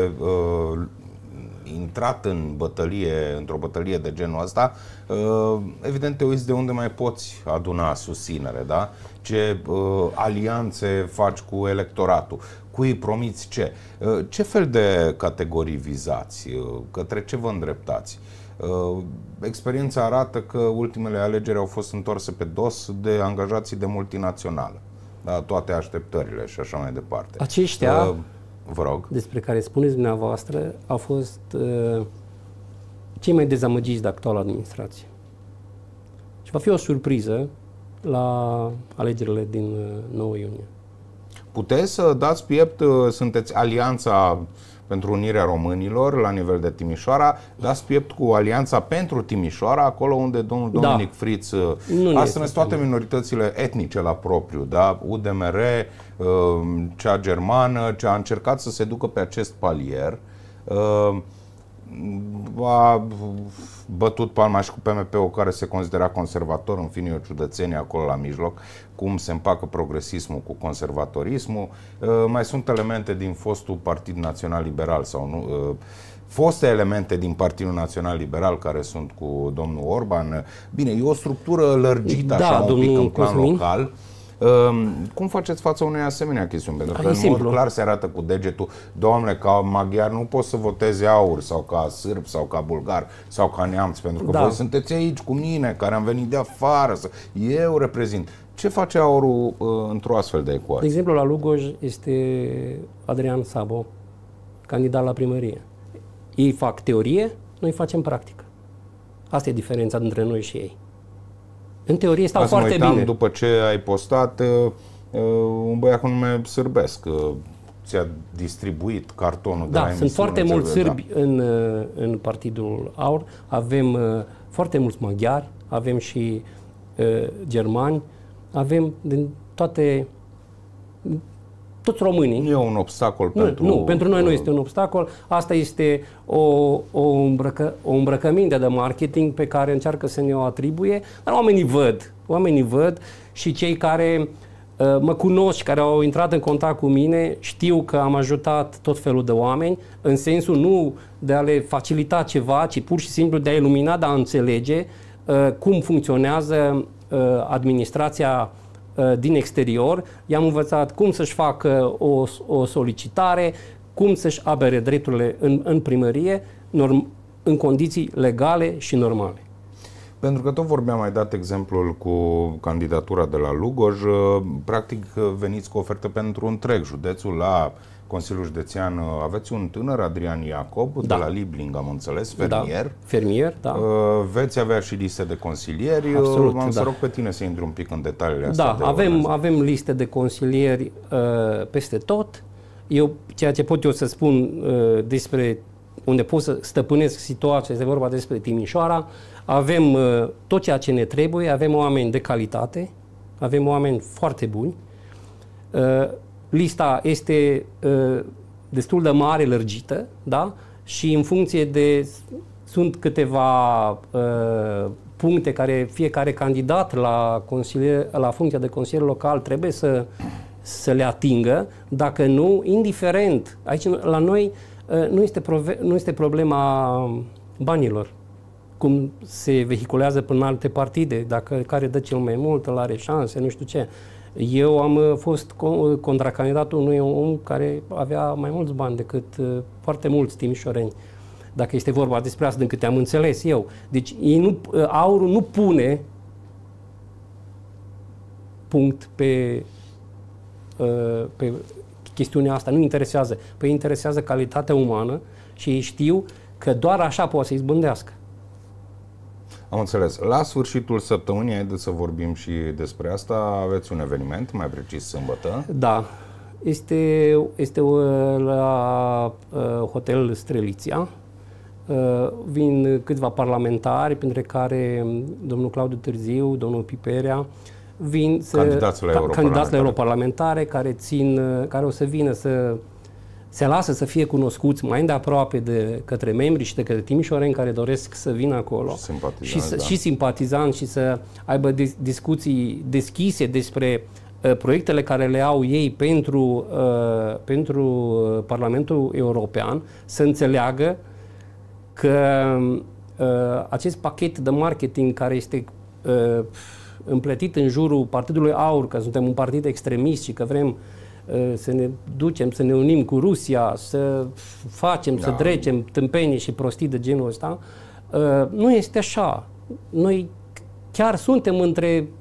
Speaker 1: intrat în bătălie, într-o bătălie de genul ăsta, evident te uiți de unde mai poți aduna susținere, da? Ce alianțe faci cu electoratul, cui promiți ce? Ce fel de categorii vizați? Către ce vă îndreptați? Experiența arată că ultimele alegeri au fost întoarse pe dos de angajații de multinațională, da? Toate așteptările și așa mai departe.
Speaker 2: Aceștia
Speaker 1: vă rog,
Speaker 2: despre care spuneți dumneavoastră au fost cei mai dezamăgiți de actuala administrație. Și va fi o surpriză la alegerile din 9 iunie.
Speaker 1: Puteți să dați piept, sunteți Alianța pentru Unirea Românilor la nivel de Timișoara, dați piept cu Alianța pentru Timișoara, acolo unde domnul Dominic Friț a strâns toate minoritățile etnice la propriu, da? UDMR, cea germană, ce a încercat să se ducă pe acest palier, a bătut palma și cu PMP-ul, care se considera conservator, în fine o ciudățenie acolo la mijloc, cum se împacă progresismul cu conservatorismul. Mai sunt elemente din fostul Partid Național Liberal sau nu, foste elemente din Partidul Național Liberal care sunt cu domnul Orban. Bine, e o structură lărgită, așa, un pic în plan local. Cum faceți față unei asemenea chestiuni? Pentru că în mod clar se arată cu degetul, domnule, ca maghiar nu poți să votezi Aur, sau ca sârb, sau ca bulgar, sau ca neamț, pentru că voi sunteți aici cu mine, care am venit de afară, eu reprezint. Ce face Aurul într-o astfel de ecuație?
Speaker 2: De exemplu, la Lugoj este Adrian Sabo, candidat la primărie. Ei fac teorie, noi facem practică. Asta e diferența dintre noi și ei. În teorie stau foarte bine.
Speaker 1: După ce ai postat, un băiat cu nume sârbesc ți-a distribuit cartonul de la emisiune.
Speaker 2: Sunt foarte mulți sârbi în Partidul Aur. Avem foarte mulți maghiari, avem și germani, avem din toți românii.
Speaker 1: Nu e un obstacol pentru...
Speaker 2: Nu, pentru noi nu este un obstacol. Asta este o îmbrăcăminte de marketing pe care încearcă să ne o atribuie, dar oamenii văd și cei care mă cunosc și care au intrat în contact cu mine știu că am ajutat tot felul de oameni, în sensul nu de a le facilita ceva, ci pur și simplu de a ilumina, de a înțelege cum funcționează administrația din exterior, i-am învățat cum să-și facă o solicitare, cum să-și apere drepturile în primărie, în condiții legale și normale.
Speaker 1: Pentru că tot vorbeam, mai dat exemplul cu candidatura de la Lugoj, practic veniți cu ofertă pentru întreg județul. La Consiliul Județean aveți un tânăr, Adrian Iacob, de la Libling, am înțeles, fermier.
Speaker 2: Da. Fermier, da.
Speaker 1: Veți avea și liste de consilieri.
Speaker 2: Absolut,
Speaker 1: am să rog pe tine să intri un pic în detaliile astea.
Speaker 2: Da, avem liste de consilieri peste tot. Ceea ce pot eu să spun despre unde pot să stăpânesc situația, este vorba despre Timișoara, avem tot ceea ce ne trebuie, avem oameni de calitate, avem oameni foarte buni. Lista este destul de mare, lărgită, da? Și în funcție de... Sunt câteva puncte care fiecare candidat la funcția de consilier local trebuie să le atingă. Dacă nu, indiferent, aici la noi nu este problema banilor, cum se vehiculează până alte partide, care dă cel mai mult, îl are șanse, nu știu ce. Eu am fost contracandidatul unui om care avea mai mulți bani decât foarte mulți timișoreni, dacă este vorba despre asta, din câte am înțeles eu. Deci aurul nu pune punct pe chestiunea asta, nu interesează. Păi interesează calitatea umană și ei știu că doar așa poate să izbândească.
Speaker 1: Am înțeles. La sfârșitul săptămânii, haideți să vorbim și despre asta, aveți un eveniment, mai precis sâmbătă.
Speaker 2: Da. Este la Hotel Streliția. Vin câțiva parlamentari, printre care domnul Claudiu Târziu, domnul Piperea,
Speaker 1: candidați la
Speaker 2: europarlamentare care o să vină să se lasă să fie cunoscuți mai îndeaproape de către membri și de către timișoreni care doresc să vină acolo și simpatizanți și să aibă discuții deschise despre proiectele care le au ei pentru Parlamentul European, să înțeleagă că acest pachet de marketing care este împletit în jurul Partidului Aur, că suntem un partid extremist și că vrem să ne ducem, să ne unim cu Rusia, să facem, să trecem tâmpenii și prostii de genul ăsta, nu este așa. Noi chiar suntem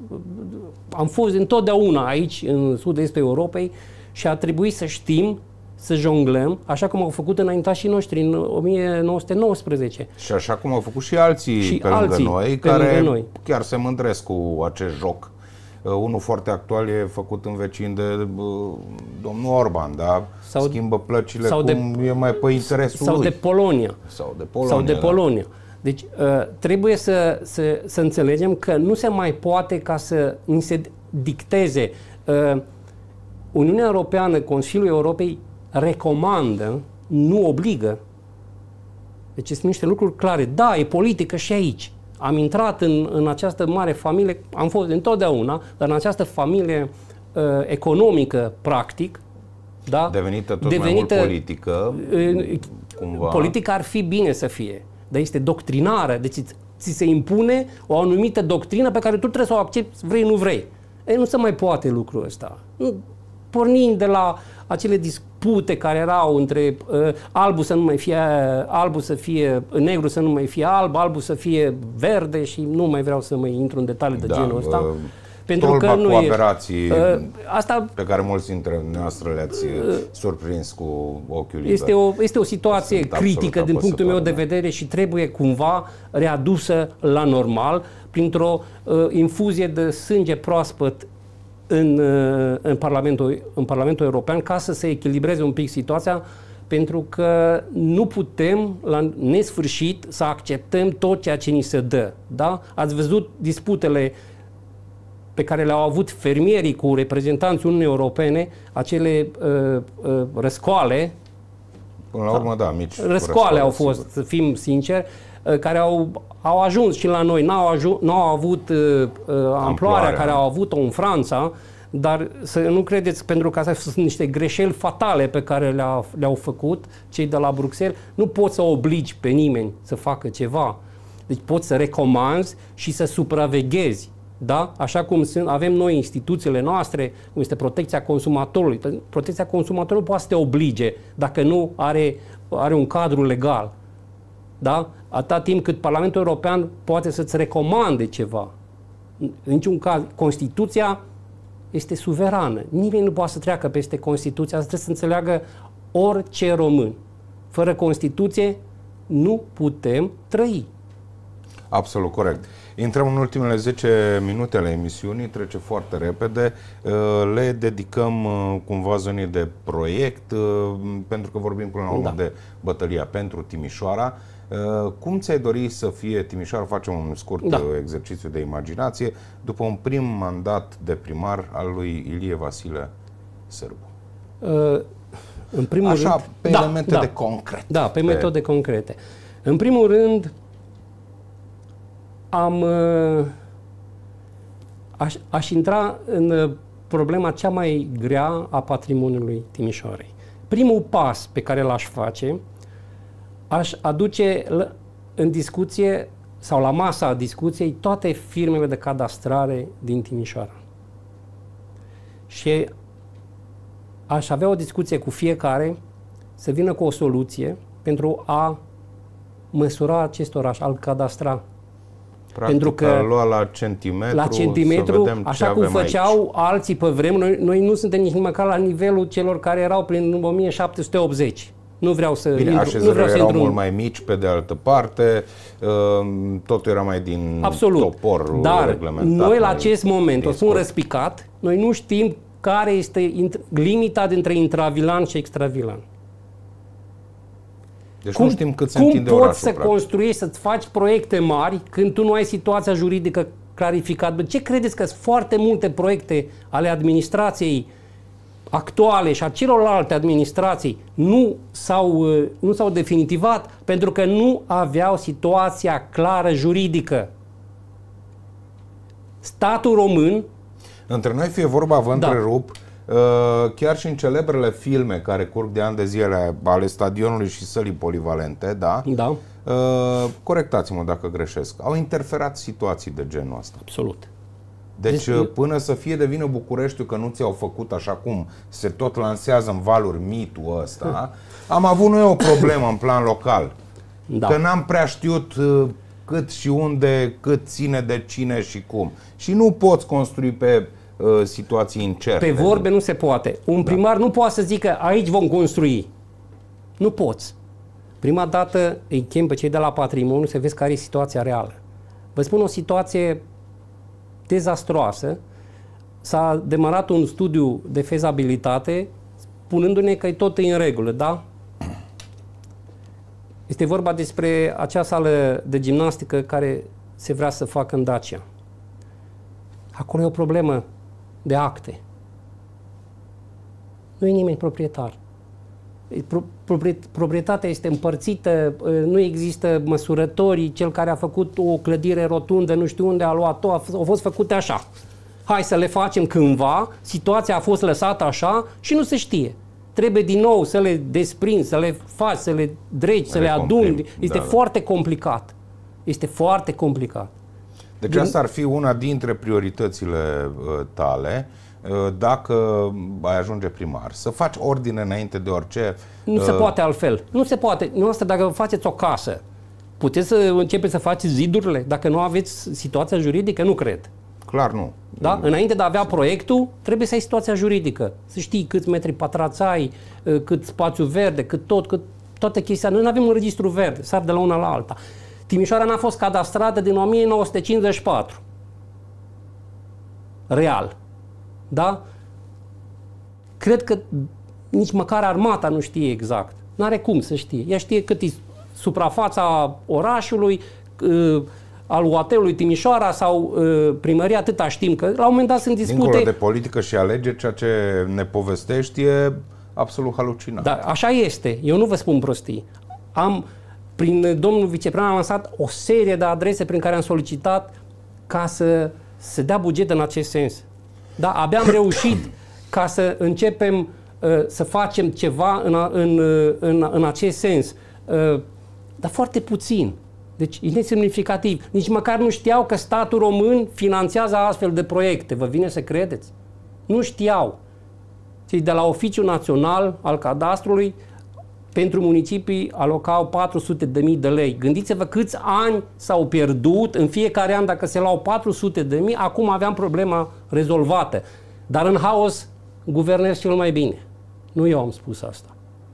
Speaker 2: am fost întotdeauna aici, în sud-estul Europei, și a trebuit să știm să jonglăm, așa cum au făcut înaintașii noștri în 1919.
Speaker 1: Și așa cum au făcut și alții pe lângă noi, care chiar se mândresc cu acest joc. Unul foarte actual e făcut în vecin de domnul Orban, da? Schimbă plăcile cum e mai pe interesul lui.
Speaker 2: Sau de Polonia. Deci trebuie să înțelegem că nu se mai poate ca să ni se dicteze. Uniunea Europeană, Consiliul Europei recomandă, nu obligă. Deci sunt niște lucruri clare. Da, e politică și aici. Am intrat în această mare familie, am fost întotdeauna, dar în această familie economică, practic, da?
Speaker 1: Devenită tot mai mult politică. Cumva.
Speaker 2: Politica ar fi bine să fie, dar este doctrinară. Deci ți se impune o anumită doctrină pe care tu trebuie să o accepti, vrei, nu vrei. Nu se mai poate lucrul ăsta. Pornind de la acele dispute care erau între albul să nu mai fie albul, să fie negru, să nu mai fie albul să fie verde, și nu mai vreau să mai intru în detalii de genul ăsta.
Speaker 1: Pentru că nu cu aberații pe care mulți dintre noastre le-ați surprins cu ochiul liber.
Speaker 2: Este o situație critică din punctul meu de vedere și trebuie cumva readusă la normal printr-o infuzie de sânge proaspăt în Parlamentul European, ca să se echilibreze un pic situația, pentru că nu putem la nesfârșit să acceptăm tot ceea ce ni se dă. Da? Ați văzut disputele pe care le-au avut fermierii cu reprezentanții Uniunii Europene, acele răscoale.
Speaker 1: Până la urmă, da, mici
Speaker 2: răscoale au fost, să fim sinceri, care au ajuns și la noi, n-au avut amploarea care au avut-o în Franța, dar să nu credeți, pentru că astea sunt niște greșeli fatale pe care le-au făcut cei de la Bruxelles, nu poți să obligi pe nimeni să facă ceva. Deci poți să recomanzi și să supraveghezi. Da? Așa cum avem noi instituțiile noastre, cum este protecția consumatorului. Protecția consumatorului poate să te oblige dacă nu are un cadru legal. Da? Atâta timp cât Parlamentul European poate să-ți recomande ceva. În niciun caz, Constituția este suverană. Nimeni nu poate să treacă peste Constituția. Asta trebuie să înțeleagă orice român. Fără Constituție nu putem trăi.
Speaker 1: Absolut corect. Intrăm în ultimele 10 minute ale emisiunii, trece foarte repede. Le dedicăm cumva zonei de proiect, pentru că vorbim până la urmă de bătălia pentru Timișoara. Cum ți-ai dori să fie Timișoara? Facem un scurt exercițiu de imaginație după un prim mandat de primar al lui Ilie Vasile Sârbu.
Speaker 2: În primul
Speaker 1: rând, pe elemente
Speaker 2: de
Speaker 1: concret.
Speaker 2: Da, pe metode concrete. În primul rând, aș intra în problema cea mai grea a patrimoniului Timișoarei. Primul pas pe care l-aș face, aș aduce în discuție sau la masa discuției toate firmele de cadastrare din Timișoara. Și aș avea o discuție cu fiecare să vină cu o soluție pentru a măsura acest oraș, al cadastra.
Speaker 1: Practic, pentru că lua la centimetru,
Speaker 2: așa cum făceau aici alții pe vremuri. Noi nu suntem nici măcar la nivelul celor care erau prin 1780. Nu vreau să
Speaker 1: Bine, așezările erau mult mai mici, pe de altă parte, totul era mai din topor.
Speaker 2: Dar noi la acest moment, o spun răspicat, noi nu știm care este limita dintre intravilan și extravilan.
Speaker 1: Deci nu știm cât se întinde orașul.
Speaker 2: Cum poți să construiești, să-ți faci proiecte mari când tu nu ai situația juridică clarificată? Ce credeți că sunt foarte multe proiecte ale administrației actuale și a celorlalte administrații nu s-au definitivat pentru că nu aveau situația clară juridică? Statul român...
Speaker 1: Între noi fie vorba, vă întrerup, chiar și în celebrele filme care curg de ani de zile ale stadionului și sălii polivalente, da? Corectați-mă dacă greșesc, au interferat situații de genul ăsta.
Speaker 2: Absolut.
Speaker 1: Deci până să fie de vină Bucureștiul că nu ți-au făcut așa cum se tot lansează în valuri mitul ăsta, am avut noi o problemă în plan local. Că n-am prea știut cât și unde, cât ține de cine și cum. Și nu poți construi pe situații incerte.
Speaker 2: Pe vorbe nu se poate. Un primar nu poate să zică aici vom construi. Nu poți. Prima dată îi chem pe cei de la patrimoniu să vezi care e situația reală. Vă spun o situație dezastroasă. S-a demarat un studiu de fezabilitate spunându-ne că e tot în regulă, da? Este vorba despre acea sală de gimnastică care se vrea să facă în Dacia. Acolo e o problemă de acte. Nu e nimeni proprietar. Proprietatea este împărțită, nu există măsurătorii, cel care a făcut o clădire rotundă, nu știu unde a luat-o, au fost făcute așa. Hai să le facem cândva, situația a fost lăsată așa și nu se știe. Trebuie din nou să le desprinzi, să le faci, să le dregi, să le aduni. Este foarte complicat. Este foarte complicat.
Speaker 1: Deci asta ar fi una dintre prioritățile tale, dacă ai ajunge primar. Să faci ordine înainte de orice.
Speaker 2: Nu se poate altfel. Nu se poate. Noastră, dacă faceți o casă, puteți să începeți să faceți zidurile? Dacă nu aveți situația juridică, nu cred.
Speaker 1: Clar nu.
Speaker 2: Da? Înainte de a avea proiectul, trebuie să ai situația juridică. Să știi câți metri pătrați ai, cât spațiu verde, cât toate chestia. Noi nu avem un registru verde, sar de la una la alta. Timișoara n-a fost cadastrată din 1954. Real. Da? Cred că nici măcar armata nu știe exact. N-are cum să știe. Ea știe cât e suprafața orașului, al UAT-ului Timișoara sau primăria, atâta știm, că la un moment dat sunt dispute...
Speaker 1: Dincolo de politică și alegeri, ceea ce ne povestești e absolut halucinant.
Speaker 2: Da, așa este. Eu nu vă spun prostii. Prin domnul viceprimar am lansat o serie de adrese prin care am solicitat ca să se dea buget în acest sens. Da, abia am reușit ca să începem să facem ceva în acest sens. Dar foarte puțin. Deci e nesemnificativ. Nici măcar nu știau că statul român finanțează astfel de proiecte. Vă vine să credeți? Nu știau. Cei de la Oficiul Național al Cadastrului pentru municipii alocau 400.000 de lei. Gândiți-vă câți ani s-au pierdut în fiecare an dacă se luau 400.000, acum aveam problema rezolvată. Dar în haos guvernez cel mai bine. Nu eu am spus asta.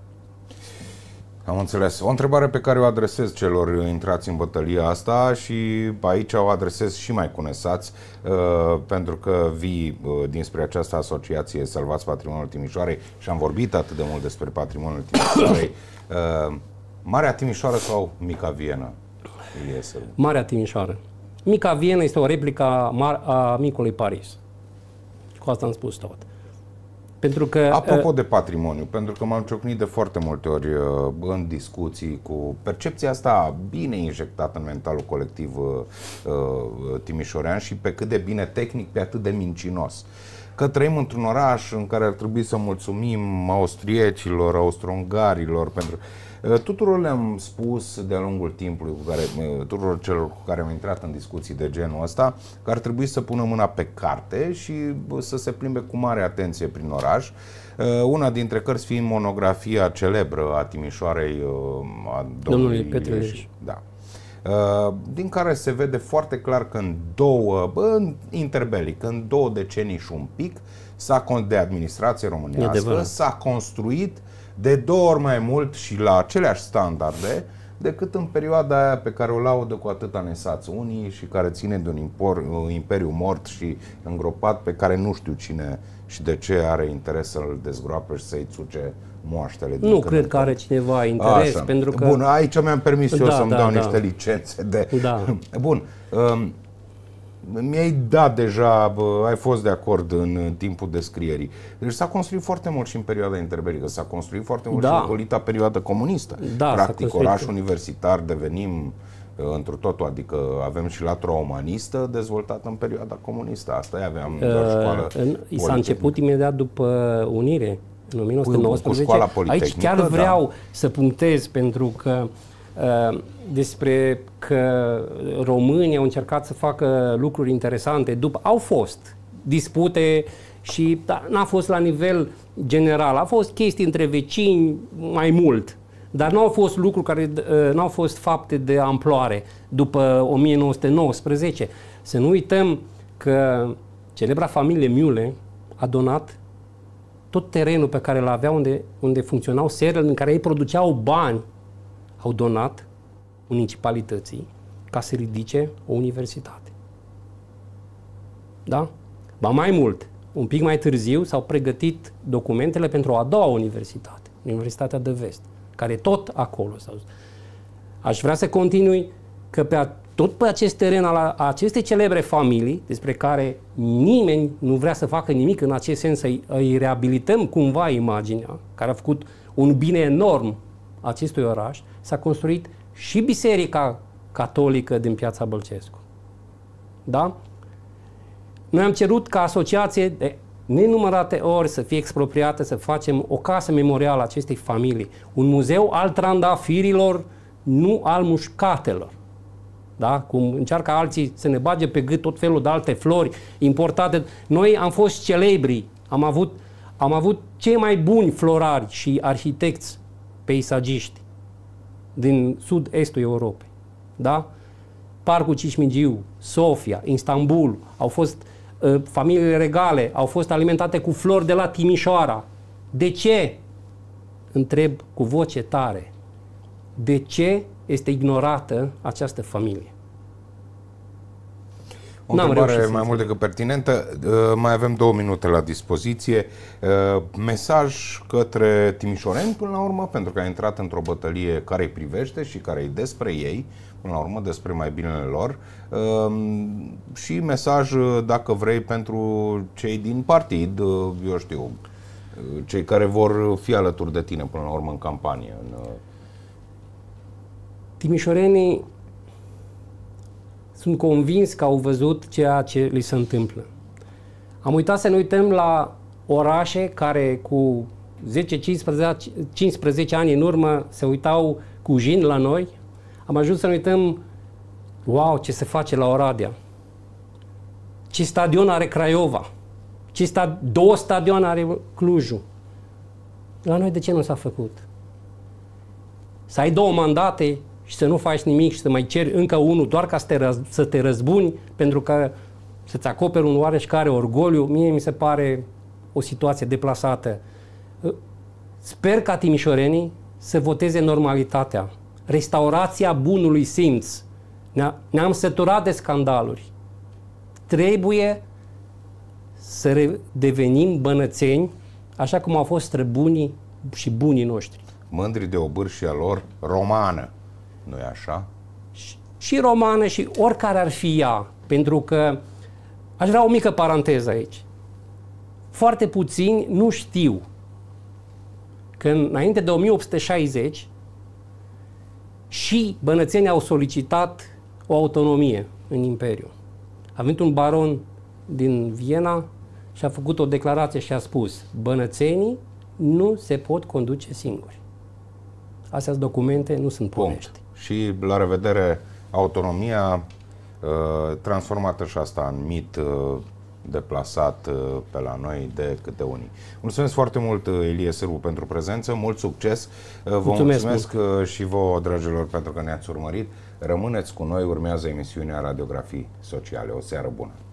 Speaker 1: Am înțeles. O întrebare pe care o adresez celor intrați în bătălia asta și aici o adresez și mai cunesați, pentru că vii dinspre această asociație Salvați Patrimoniul Timișoarei și am vorbit atât de mult despre Patrimoniul Timișoarei. Marea Timișoară sau Mica Vienă?
Speaker 2: Marea Timișoară. Mica Vienă este o replică a Micului Paris. Cu asta am spus tot. Pentru că,
Speaker 1: apropo de patrimoniu, pentru că m-am ciocnit de foarte multe ori în discuții cu percepția asta bine injectată în mentalul colectiv timișorean și pe cât de bine tehnic, pe atât de mincinos. Că trăim într-un oraș în care ar trebui să mulțumim austriecilor, austro-ungarilor, pentru... Tuturor le-am spus de-a lungul timpului, tuturor celor cu care am intrat în discuții de genul ăsta, că ar trebui să pună mâna pe carte și să se plimbe cu mare atenție prin oraș. Una dintre cărți fiind monografia celebră a Timișoarei a domnului Petreș. Da. Din care se vede foarte clar că în interbelic, în 2 decenii și un pic, de administrație românească, s-a construit de 2 ori mai mult și la aceleași standarde decât în perioada aia pe care o laudă cu atâta nesați unii și care ține de un imperiu mort și îngropat pe care nu știu cine și de ce are interes să-l dezgroape și să-i țuce moaștele.
Speaker 2: Nu cred că are cineva interes.
Speaker 1: Așa.
Speaker 2: Pentru că...
Speaker 1: Bun, aici mi-am permis eu să-mi dau niște licențe de...
Speaker 2: Da.
Speaker 1: Bun. Mi-ai dat deja, ai fost de acord în timpul descrierii. Deci s-a construit foarte mult și în perioada interbelică, s-a construit foarte mult și în colita perioadă comunistă. Practic, oraș universitar devenim într totul, adică avem și latura umanistă dezvoltată în perioada comunistă. Asta aveam doar școală
Speaker 2: s-a început imediat după unire, în 1919.
Speaker 1: Cu școala politehnică,
Speaker 2: aici chiar vreau să punctez, pentru că despre că românii au încercat să facă lucruri interesante. Au fost dispute și n-a fost la nivel general. A fost chestii între vecini mai mult, dar nu au fost lucruri care nu au fost fapte de amploare după 1919. Să nu uităm că celebra familie Miule a donat tot terenul pe care îl avea unde funcționau serele în care ei produceau bani, au donat municipalității ca să ridice o universitate. Da? Ba mai mult, un pic mai târziu s-au pregătit documentele pentru a doua universitate, Universitatea de Vest, care tot acolo s-a dus. Aș vrea să continui că tot pe acest teren al acestei celebre familii, despre care nimeni nu vrea să facă nimic în acest sens, să îi reabilităm cumva imaginea, care a făcut un bine enorm acestui oraș, s-a construit și Biserica Catolică din Piața Bălcescu. Da? Noi am cerut ca asociație de nenumărate ori să fie expropriată, să facem o casă memorială acestei familii, un muzeu al trandafirilor, nu al mușcatelor. Da? Cum încearcă alții să ne bage pe gât tot felul de alte flori importate. Noi am fost celebri, am avut cei mai buni florari și arhitecți peisagiști din sud-estul Europei. Da? Parcul Cismigiu, Sofia, Istanbul, au fost familiile regale, au fost alimentate cu flori de la Timișoara. De ce? Întreb cu voce tare. De ce este ignorată această familie?
Speaker 1: O întrebare mai mult decât pertinentă. Mai avem 2 minute la dispoziție. Mesaj către timișoreni, până la urmă, pentru că a intrat într-o bătălie care îi privește și care îi despre ei, până la urmă, despre mai binele lor. Și mesaj, dacă vrei, pentru cei din partid, eu știu, cei care vor fi alături de tine, până la urmă, în campanie.
Speaker 2: Timișorenii sunt convins că au văzut ceea ce li se întâmplă. Am uitat să ne uităm la orașe care cu 10-15 ani în urmă se uitau cu jin la noi. Am ajuns să ne uităm Wow, ce se face la Oradea! Ce stadion are Craiova! Două stadioane are Clujul! La noi de ce nu s-a făcut? Să ai 2 mandate și să nu faci nimic și să mai ceri încă unul doar ca să te răzbuni pentru că să-ți acoperi un oareșcare orgoliu, mie mi se pare o situație deplasată. Sper ca timișorenii să voteze normalitatea, restaurația bunului simț. Ne-am săturat de scandaluri. Trebuie să devenim bănățeni, așa cum au fost străbunii și bunii noștri.
Speaker 1: Mândri de obârșia lor romană, nu-i așa?
Speaker 2: Și romană și oricare ar fi ea, pentru că aș vrea o mică paranteză aici. Foarte puțini nu știu că înainte de 1860 și bănățenii au solicitat o autonomie în Imperiu. A venit un baron din Viena și a făcut o declarație și a spus: bănățenii nu se pot conduce singuri. Astea sunt documente, nu sunt povești.
Speaker 1: Și la revedere, autonomia transformată și asta în mit deplasat pe la noi de câte unii. Mulțumesc foarte mult, Ilie Sârbu, pentru prezență, mult succes. Vă mulțumesc și vouă, dragilor, pentru că ne-ați urmărit. Rămâneți cu noi, urmează emisiunea Radiografii Sociale. O seară bună!